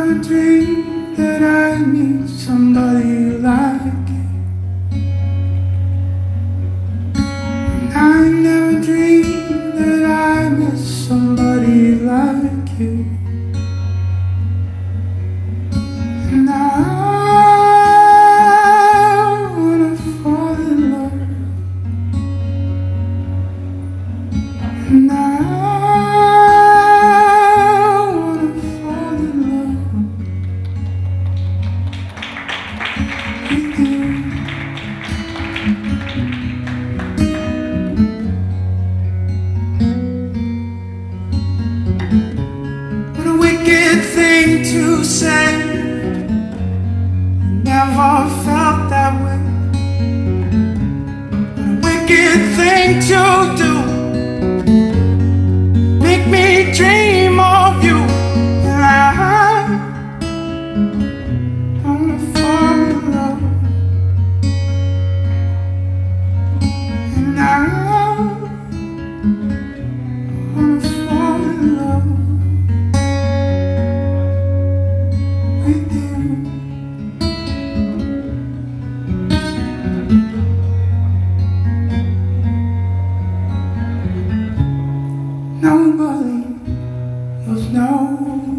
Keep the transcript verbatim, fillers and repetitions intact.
never dreamed that I'd meet somebody like you. And I never dreamed that I'd miss somebody like you. And I wanna fall in love. And I what a wicked thing to say. Never felt that way. What a wicked thing to do. Make me dream of you. And I, I wanna fall in love. And I wanna fall in love with you. Nobody else knows.